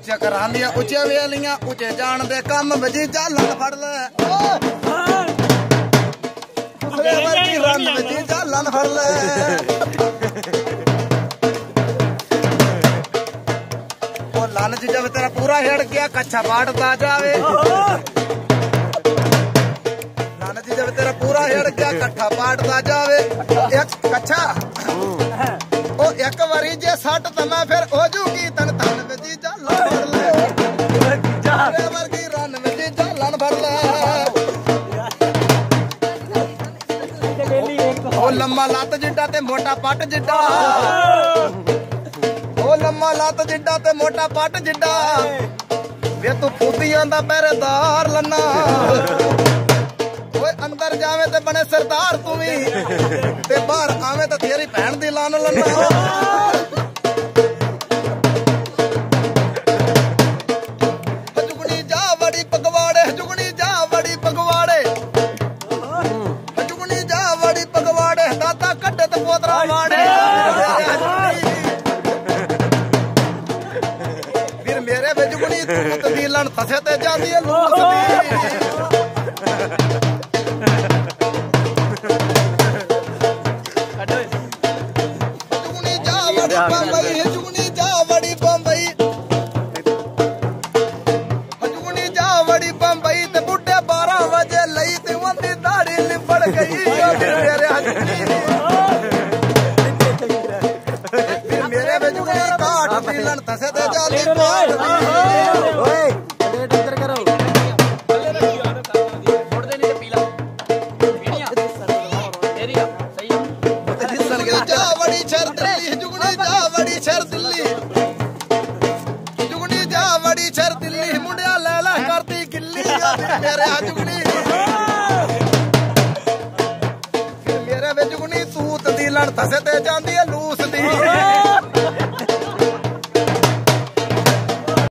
चकरांदियां उच्चे वेलियां उच्चे जान दे कम वजी झालन फड़ ले दूसरे वर्गी रन वजी झालन फड़ ले वो लालच जब तेरा पूरा हेड़ गया कच्चा बाटता जावे लालच जब तेरा पूरा हेड़ गया कट्ठा बाटता जावे एक कच्चा ओ एक वारी जे सट तना फिर हो जूगी तन तन वजी झालन फड़ ले दूसरे वर्गी रन वजी झालन फड़ ले ओ लम्मा लत जिड्डा ते मोटा पट जिड्डा ओ लम्मा लत जिड्डा ते मोटा पट जिड्डा वे तू फूतियां दा पहरेदार लन्ना ओए अंदर जावे ते बने सरदार तू भी ते बाहर आवे ते तेरी भैन दी लान लन्ना जुगनी जा बड़ी पगवाड़े जुगनी जा बड़ी पगवाड़े जुगनी जा बड़ी पगवाड़े दाता कड्डे ते पोतरा वाड़े फिर मेरे वे जुगनी तूत दी लन तसे ते जांदी है लूस दी बम्बई जुगनी जा बड़ी बम्बई जुगनी जा बड़ी बम्बई ते बुढ़े 12 बजे लई ते उंदी दाढ़ी लिपड़ गई फिर मेरे वे जुगनी काट पीलन तसे ते जाली पाट ओए इधर करो छोड़ दे नहीं पीला एरिया सही है जा बड़ी शर्त बड़ी शर दिल्ली जुगनी जा बड़ी शर दिल्ली मुंडिया लैला करती गिल्ली मेरे जुगनी मेरे वे जुगनी तूत दी लड़ तसे ते जांदी है लूस दी